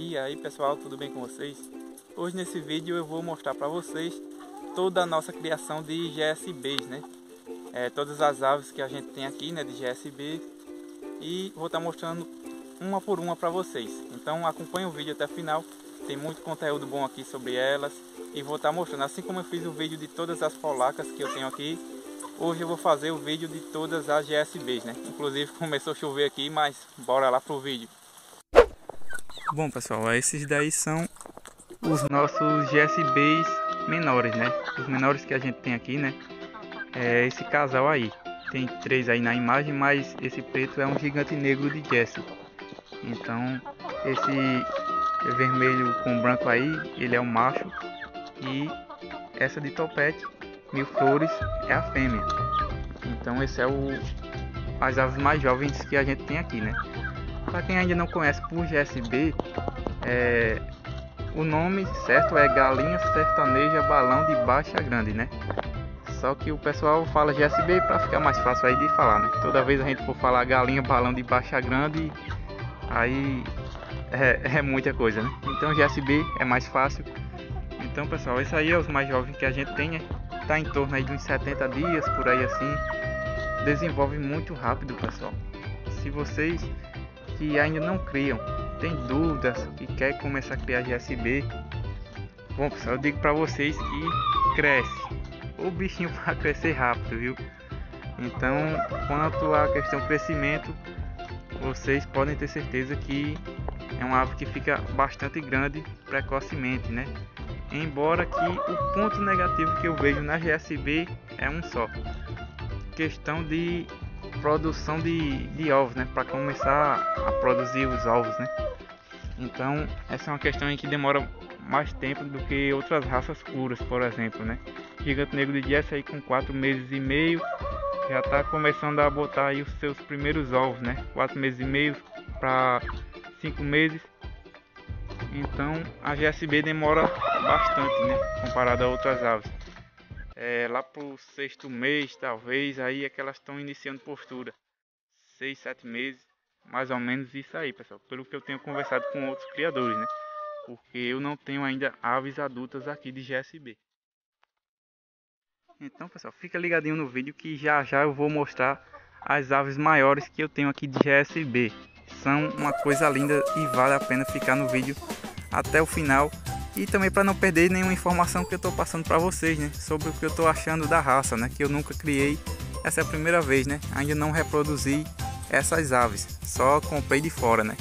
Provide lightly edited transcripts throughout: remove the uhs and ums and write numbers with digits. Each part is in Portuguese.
E aí pessoal, tudo bem com vocês? Hoje nesse vídeo eu vou mostrar para vocês toda a nossa criação de GSBs, né? Todas as aves que a gente tem aqui, né, de GSB, e vou estar mostrando uma por uma para vocês. Então acompanhe o vídeo até o final, tem muito conteúdo bom aqui sobre elas e vou estar mostrando, assim como eu fiz o vídeo de todas as polacas que eu tenho aqui. Hoje eu vou fazer o vídeo de todas as GSBs, né? Inclusive começou a chover aqui, mas bora lá pro vídeo. Bom pessoal, esses daí são os nossos GSBs menores, né? Os menores que a gente tem aqui, né? É esse casal aí. Tem 3 aí na imagem, mas esse preto é um gigante negro de Jessie. Então esse vermelho com branco aí, ele é o macho. E essa de topete, mil flores, é a fêmea. Então esse é as aves mais jovens que a gente tem aqui, né? Para quem ainda não conhece por GSB, o nome certo é galinha sertaneja balão de baixa grande, né? Só que o pessoal fala GSB para ficar mais fácil aí de falar, né? Toda vez a gente for falar galinha balão de baixa grande, aí é muita coisa, né? Então GSB é mais fácil. Então pessoal, esse aí é os mais jovens que a gente tem, né? Tá em torno aí de uns 70 dias, por aí assim. Desenvolve muito rápido, pessoal. Se vocês que ainda não criam, tem dúvidas, que quer começar a criar GSB, bom pessoal, eu digo para vocês que cresce. O bichinho vai crescer rápido, viu? Então, quanto à questão crescimento, vocês podem ter certeza que é uma ave que fica bastante grande precocemente, né? Embora que o ponto negativo que eu vejo na GSB é um só: questão de produção de ovos, né? Para começar a produzir os ovos, né? Então essa é uma questão em que demora mais tempo do que outras raças puras, por exemplo, né? Gigante negro de Jessie aí com 4 meses e meio já está começando a botar aí os seus primeiros ovos, né? 4 meses e meio para 5 meses. Então a GSB demora bastante, né? Comparado a outras aves. Lá pro 6º mês, talvez, aí é que elas estão iniciando postura. 6, 7 meses, mais ou menos isso aí, pessoal. Pelo que eu tenho conversado com outros criadores, né? Porque eu não tenho ainda aves adultas aqui de GSB. Então, pessoal, fica ligadinho no vídeo que já já eu vou mostrar as aves maiores que eu tenho aqui de GSB. São uma coisa linda e vale a pena ficar no vídeo até o final. E também para não perder nenhuma informação que eu estou passando para vocês, né? Sobre o que eu estou achando da raça, né? Que eu nunca criei, essa é a primeira vez, né? Ainda não reproduzi essas aves, só comprei de fora, né?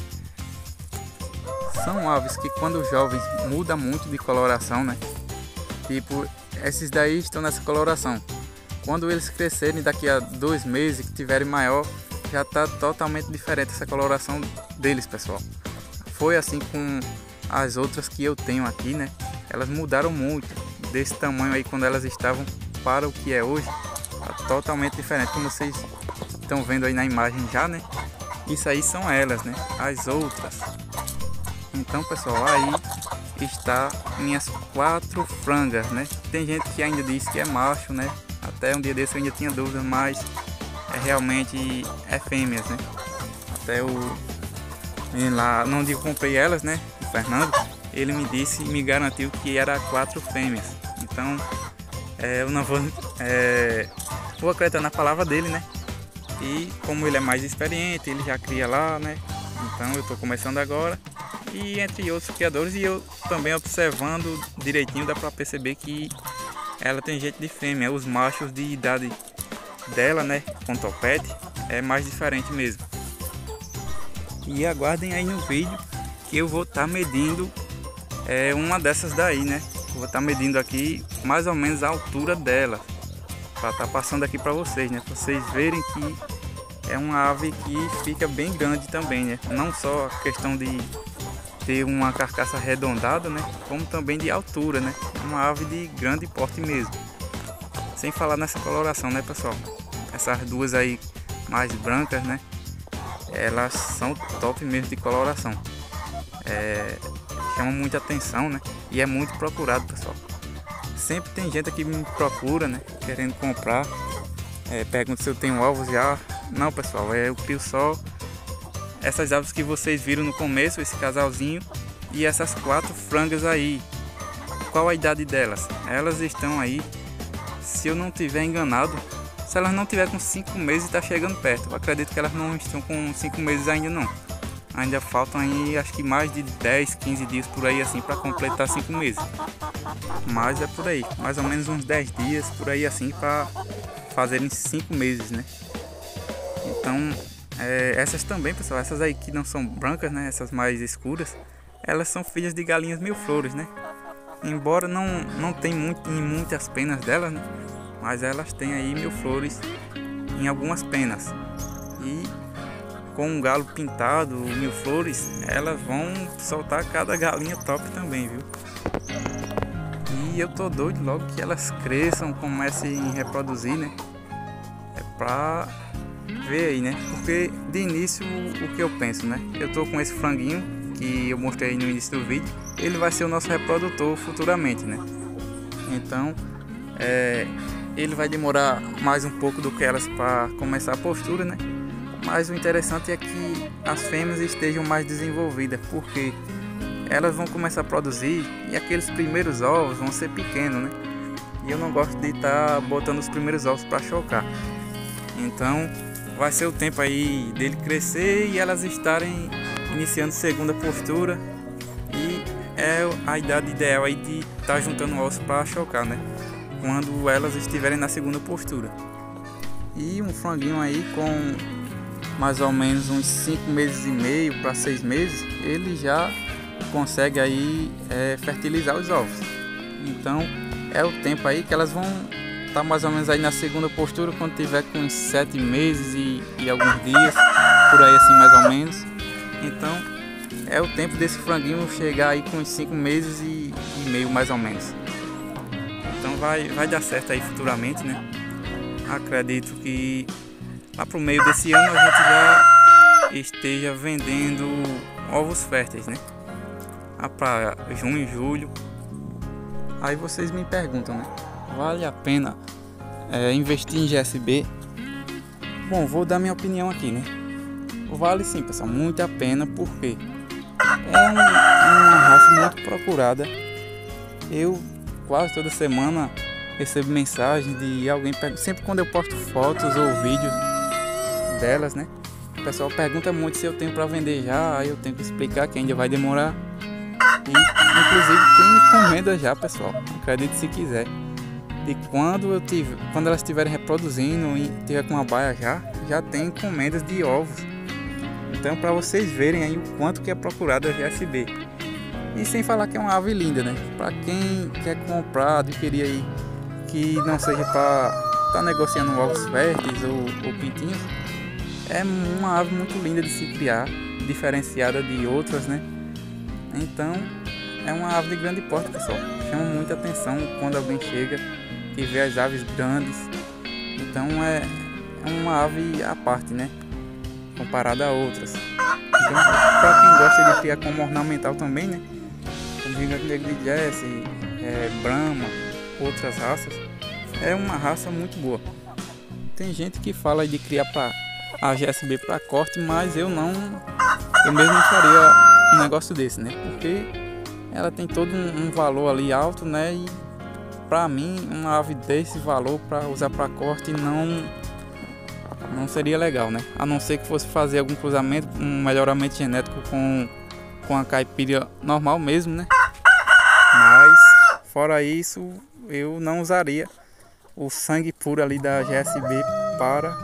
São aves que quando jovens mudam muito de coloração, né? Tipo, esses daí estão nessa coloração. Quando eles crescerem daqui a 2 meses, que tiverem maior, já está totalmente diferente essa coloração deles, pessoal. Foi assim com as outras que eu tenho aqui, né? Elas mudaram muito desse tamanho aí quando elas estavam para o que é hoje. Tá totalmente diferente, como vocês estão vendo aí na imagem já, né? Isso aí são elas, né? As outras. Então, pessoal, aí está minhas 4 frangas, né? Tem gente que ainda diz que é macho, né? Até um dia desse eu ainda tinha dúvidas, mas realmente é fêmeas, né? Até lá onde eu comprei elas, né? Fernando, ele me garantiu que era 4 fêmeas. Então eu não vou acreditar na palavra dele, né? E como ele é mais experiente, ele já cria lá, né? Então eu estou começando agora. E entre outros criadores, e eu também observando direitinho, dá para perceber que ela tem jeito de fêmea. Os machos de idade dela, né, com topete, é mais diferente mesmo. E aguardem aí no vídeo que eu vou estar medindo uma dessas daí, né? Vou estar medindo aqui mais ou menos a altura dela, para estar passando aqui para vocês, né? Pra vocês verem que é uma ave que fica bem grande também, né? Não só a questão de ter uma carcaça arredondada, né? Como também de altura, né? Uma ave de grande porte mesmo. Sem falar nessa coloração, né, pessoal? Essas duas aí mais brancas, né? Elas são top mesmo de coloração. Chama muita atenção, né? E é muito procurado, pessoal. Sempre tem gente aqui que me procura, né? Querendo comprar. Pergunta se eu tenho ovos já. Não, pessoal, eu crio só essas aves que vocês viram no começo, esse casalzinho. E essas 4 frangas aí, qual a idade delas? Elas estão aí, se eu não tiver enganado, se elas não tiver com 5 meses, está chegando perto. Eu acredito que elas não estão com 5 meses ainda não. Ainda faltam aí, acho que mais de 10, 15 dias por aí assim para completar 5 meses. Mas é por aí, mais ou menos uns 10 dias por aí assim para fazerem 5 meses, né? Então, essas também, pessoal, essas aí que não são brancas, né? Essas mais escuras, elas são filhas de galinhas mil-flores, né? Embora não tem muitas penas delas, né? Mas elas têm aí mil-flores em algumas penas. E com um galo pintado, mil-flores, elas vão soltar cada galinha top também, viu? E eu tô doido logo que elas cresçam, comecem a reproduzir, né? É pra ver aí, né? Porque de início o que eu penso, né? Eu tô com esse franguinho que eu mostrei no início do vídeo, ele vai ser o nosso reprodutor futuramente, né? Então, ele vai demorar mais um pouco do que elas para começar a postura, né? Mas o interessante é que as fêmeas estejam mais desenvolvidas, porque elas vão começar a produzir e aqueles primeiros ovos vão ser pequenos, né? E eu não gosto de estar botando os primeiros ovos para chocar. Então vai ser o tempo aí dele crescer e elas estarem iniciando segunda postura. E é a idade ideal aí de estar juntando ovos para chocar, né? Quando elas estiverem na segunda postura. E um franguinho aí com mais ou menos uns 5 meses e meio para 6 meses, ele já consegue aí fertilizar os ovos. Então é o tempo aí que elas vão estar mais ou menos aí na segunda postura, quando tiver com uns 7 meses e alguns dias, por aí assim mais ou menos. Então é o tempo desse franguinho chegar aí com uns 5 meses e meio mais ou menos. Então vai dar certo aí futuramente, né? Acredito que lá pro meio desse ano a gente já esteja vendendo ovos férteis, né? Lá para junho e julho. Aí vocês me perguntam, né? Vale a pena investir em GSB? Bom, vou dar minha opinião aqui, né? Vale sim, pessoal, muito a pena, porque é uma raça muito procurada. Eu quase toda semana recebo mensagem de alguém, sempre quando eu posto fotos ou vídeos delas, né? O pessoal pergunta muito se eu tenho para vender já, aí eu tenho que explicar que ainda vai demorar. E inclusive tem encomenda já, pessoal, acredite se quiser. E quando elas estiverem reproduzindo e tiver com uma baia já tem encomendas de ovos. Então para vocês verem aí o quanto que é procurada a GSB. E sem falar que é uma ave linda, né? Para quem quer comprar, adquirir aí, que não seja para estar negociando ovos férteis ou pintinhos, é uma ave muito linda de se criar, diferenciada de outras, né? Então é uma ave de grande porte, pessoal. Chama muita atenção quando alguém chega e vê as aves grandes. Então é uma ave à parte, né? Comparada a outras. Então, para quem gosta de criar como ornamental também, né? Como Gigante Negro de Jersey, Brahma, outras raças, é uma raça muito boa. Tem gente que fala de criar a GSB para corte, mas eu mesmo não faria um negócio desse, né? Porque ela tem todo um valor ali alto, né? E para mim uma ave desse valor para usar para corte não seria legal, né? A não ser que fosse fazer algum cruzamento, um melhoramento genético com a caipira normal mesmo, né? Mas fora isso, eu não usaria o sangue puro ali da GSB para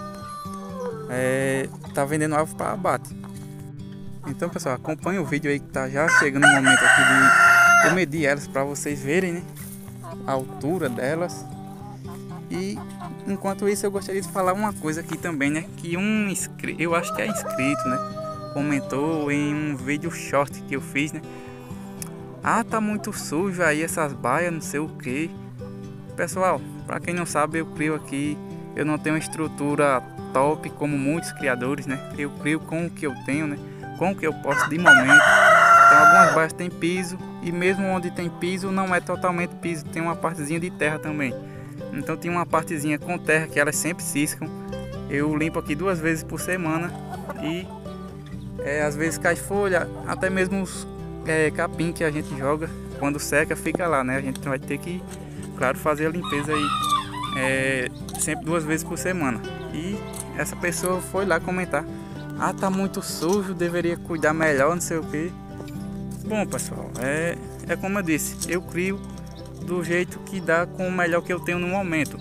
tá vendendo ave para abate. Então, pessoal, acompanhe o vídeo aí que tá já chegando o momento aqui de eu medir elas para vocês verem, né? A altura delas. E enquanto isso eu gostaria de falar uma coisa aqui também, né? Que eu acho que é inscrito, né? Comentou em um vídeo short que eu fiz, né? Ah, tá muito sujo aí essas baias, não sei o que. Pessoal, para quem não sabe, eu crio aqui. Eu não tenho uma estrutura top como muitos criadores, né? Eu crio com o que eu tenho, né? Com o que eu posso de momento. Então algumas baias tem piso, e mesmo onde tem piso não é totalmente piso, tem uma partezinha de terra também. Então tem uma partezinha com terra que elas sempre ciscam. Eu limpo aqui 2 vezes por semana e às vezes cai folha, até mesmo capim que a gente joga, quando seca fica lá, né? A gente vai ter que, claro, fazer a limpeza aí sempre 2 vezes por semana. E essa pessoa foi lá comentar: ah, tá muito sujo, deveria cuidar melhor, não sei o que. Bom, pessoal, é como eu disse, eu crio do jeito que dá, com o melhor que eu tenho no momento.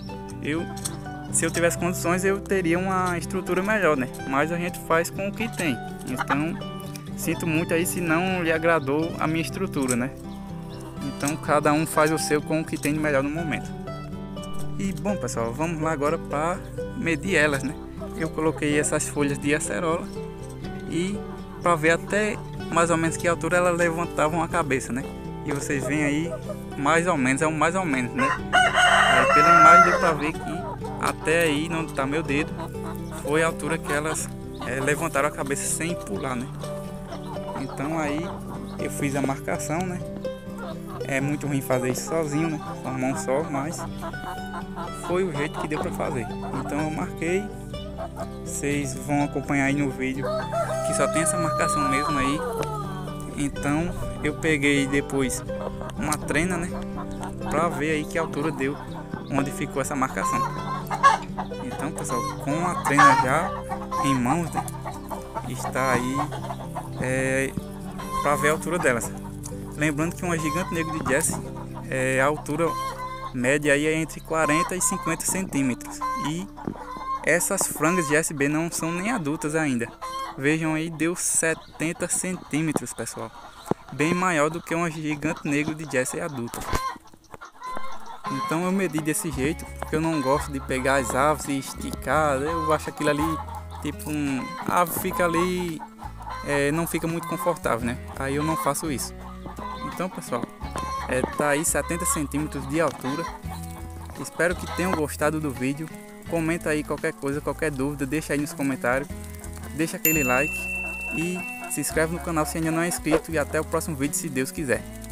Se eu tivesse condições, eu teria uma estrutura melhor, né? Mas a gente faz com o que tem. Então, sinto muito aí se não lhe agradou a minha estrutura, né? Então, cada um faz o seu com o que tem de melhor no momento. E bom, pessoal, vamos lá agora para medir elas, né? Eu coloquei essas folhas de acerola e para ver até mais ou menos que altura elas levantavam a cabeça, né? E vocês veem aí, mais ou menos, mais ou menos, né? Aí pela imagem deu para ver que até aí, não tá meu dedo, foi a altura que elas levantaram a cabeça sem pular, né? Então aí eu fiz a marcação, né? É muito ruim fazer isso sozinho, né? Com a mão só, mas foi o jeito que deu para fazer. Então eu marquei. Vocês vão acompanhar aí no vídeo que só tem essa marcação mesmo aí. Então eu peguei depois uma trena, né? Pra ver aí que altura deu onde ficou essa marcação. Então, pessoal, com a trena já em mãos, né? Está aí para ver a altura delas. Lembrando que uma gigante negro de Jersey, a altura média aí é entre 40 e 50 centímetros. E essas frangas de SB não são nem adultas ainda. Vejam aí, deu 70 centímetros, pessoal. Bem maior do que uma gigante negro de Jersey adulta. Então eu medi desse jeito, porque eu não gosto de pegar as aves e esticar. Eu acho aquilo ali, tipo, a ave fica ali, não fica muito confortável, né? Aí eu não faço isso. Então, pessoal, tá aí 70 centímetros de altura. Espero que tenham gostado do vídeo. Comenta aí qualquer coisa, qualquer dúvida, deixa aí nos comentários. Deixa aquele like e se inscreve no canal se ainda não é inscrito. E até o próximo vídeo, se Deus quiser.